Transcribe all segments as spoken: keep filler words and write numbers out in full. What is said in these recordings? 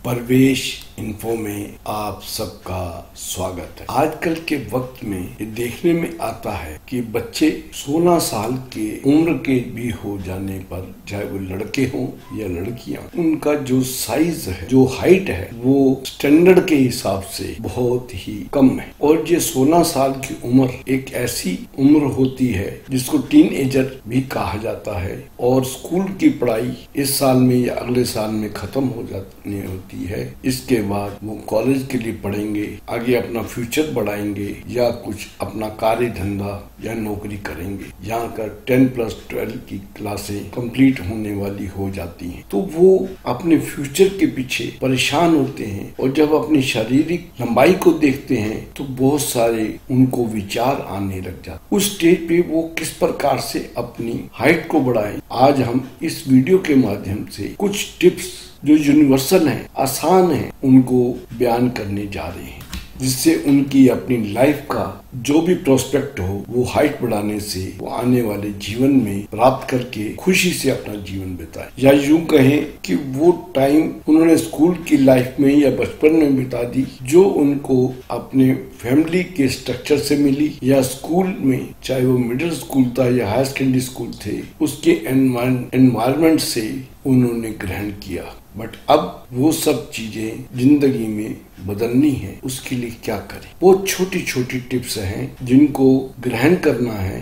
परवेश info में आप सबका स्वागत है। आजकल के वक्त में ये देखने में आता है कि बच्चे सोलह साल के उम्र के भी हो जाने पर, चाहे वो लड़के हों या लड़कियां, उनका जो साइज है, जो हाइट है, वो स्टैंडर्ड के हिसाब से बहुत ही कम है। और ये सोलह साल की उम्र एक ऐसी उम्र होती है जिसको टीन एजर भी कहा जाता है, और स्कूल की पढ़ाई इस साल में या अगले साल में खत्म हो जानी होती है। इसके बाद वो कॉलेज के लिए पढ़ेंगे, आगे अपना फ्यूचर बढ़ाएंगे या कुछ अपना कार्य धंधा या नौकरी करेंगे। यहाँ कर टेन प्लस ट्वेल्व की क्लासें कंप्लीट होने वाली हो जाती हैं, तो वो अपने फ्यूचर के पीछे परेशान होते हैं। और जब अपनी शारीरिक लंबाई को देखते हैं तो बहुत सारे उनको विचार आने लग जाते। उस स्टेज पे वो किस प्रकार से अपनी हाइट को बढ़ाएं, आज हम इस वीडियो के माध्यम से कुछ टिप्स जो यूनिवर्सल हैं, आसान हैं, उनको बयान करने जा रहे हैं, जिससे उनकी अपनी लाइफ का जो भी प्रोस्पेक्ट हो वो हाइट बढ़ाने से वो आने वाले जीवन में प्राप्त करके खुशी से अपना जीवन बिताए। या यूं कहें कि वो टाइम उन्होंने स्कूल की लाइफ में या बचपन में बिता दी जो उनको अपने फैमिली के स्ट्रक्चर से मिली, या स्कूल में चाहे वो मिडिल स्कूल था या हायर सेकेंडरी स्कूल थे, उसके एनवायरमेंट से उन्होंने ग्रहण किया। बट अब वो सब चीजें जिंदगी में बदलनी है, उसके लिए क्या करें? वो छोटी छोटी टिप्स हैं जिनको ग्रहण करना है।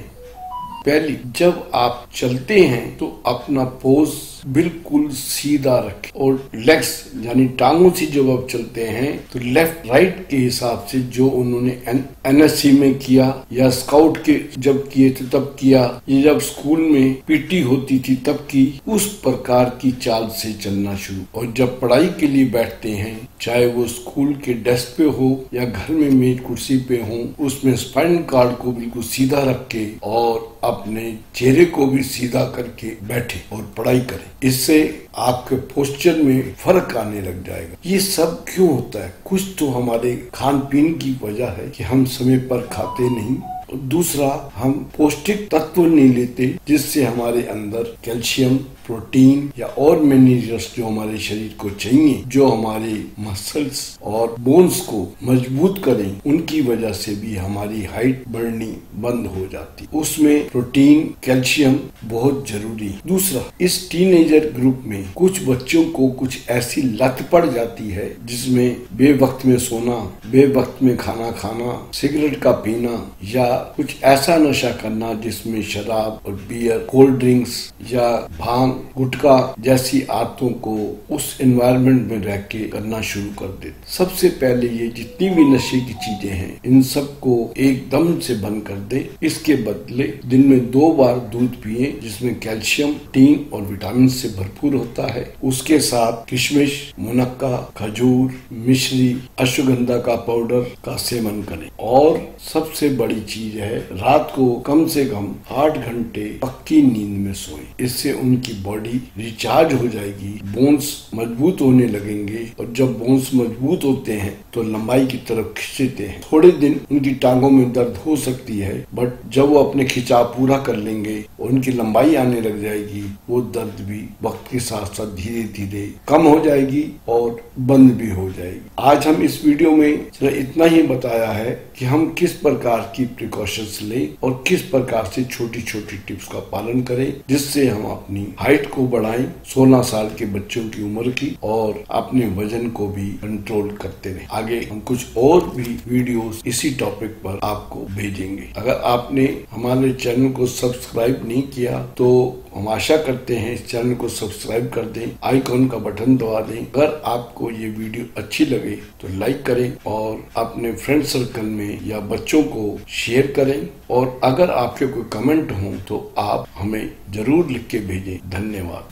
पहली, जब आप चलते हैं तो अपना पोज बिल्कुल सीधा रखें, और लेग्स यानी टांगों से जब आप चलते हैं तो लेफ्ट राइट के हिसाब से जो उन्होंने एन एस सी में किया या स्काउट के जब किए थे तब किया, या जब स्कूल में पी टी होती थी तब की, उस प्रकार की चाल से चलना शुरू। और जब पढ़ाई के लिए बैठते हैं, चाहे वो स्कूल के डेस्क पे हो या घर में मेज कुर्सी पे हो, उसमें स्पाइन कार्ड को बिल्कुल सीधा रख के और अपने चेहरे को भी सीधा करके बैठे और पढ़ाई करें। इससे आपके पोस्चर में फर्क आने लग जाएगा। ये सब क्यों होता है? कुछ तो हमारे खान पीन की वजह है कि हम समय पर खाते नहीं, और दूसरा हम पौष्टिक तत्व नहीं लेते, जिससे हमारे अंदर कैल्शियम, प्रोटीन या और मिनरल्स जो हमारे शरीर को चाहिए, जो हमारे मसल्स और बोन्स को मजबूत करें, उनकी वजह से भी हमारी हाइट बढ़नी बंद हो जाती। उसमें प्रोटीन, कैल्शियम बहुत जरूरी है। दूसरा, इस टीनेजर ग्रुप में कुछ बच्चों को कुछ ऐसी लत पड़ जाती है जिसमें बेवक्त में सोना, बेवक्त में खाना खाना, सिगरेट का पीना या कुछ ऐसा नशा करना जिसमें शराब और बियर, कोल्ड ड्रिंक्स या भांग, गुटखा जैसी आदतों को उस एनवायरनमेंट में रह के करना शुरू कर देते। सबसे पहले ये जितनी भी नशे की चीजें हैं, इन सब को एकदम से बंद कर दे। इसके बदले दिन में दो बार दूध पिए, जिसमें कैल्शियम, प्रोटीन और विटामिन से भरपूर होता है। उसके साथ किशमिश, मुनक्का, खजूर, मिश्री, अश्वगंधा का पाउडर का सेवन करें। और सबसे बड़ी चीज है, रात को कम से कम आठ घंटे पक्की नींद में सोएं। इससे उनकी बॉडी रिचार्ज हो जाएगी, बोन्स मजबूत होने लगेंगे, और जब बोन्स मजबूत होते हैं तो लंबाई की तरफ खींचते हैं। थोड़े दिन उनकी टांगों में दर्द हो सकती है, बट जब वो अपने खिंचाव पूरा कर लेंगे और उनकी लंबाई आने लग जाएगी, वो दर्द भी वक्त के साथ साथ धीरे धीरे कम हो जाएगी और बंद भी हो जाएगी। आज हम इस वीडियो में सिर्फ इतना ही बताया है कि हम किस प्रकार की प्रिकॉशंस लें और किस प्रकार से छोटी छोटी टिप्स का पालन करें, जिससे हम अपनी हाइट को बढ़ाएं, सोलह साल के बच्चों की उम्र की, और अपने वजन को भी कंट्रोल करते रहें। आगे हम कुछ और भी वीडियोस इसी टॉपिक पर आपको भेजेंगे। अगर आपने हमारे चैनल को सब्सक्राइब नहीं किया तो हम आशा करते हैं इस चैनल को सब्सक्राइब कर दें, आइकॉन का बटन दबा दें। अगर आपको ये वीडियो अच्छी लगे तो लाइक करें और अपने फ्रेंड सर्कल में या बच्चों को शेयर करें। और अगर आपके कोई कमेंट हो तो आप हमें जरूर लिख के भेजें। धन्यवाद।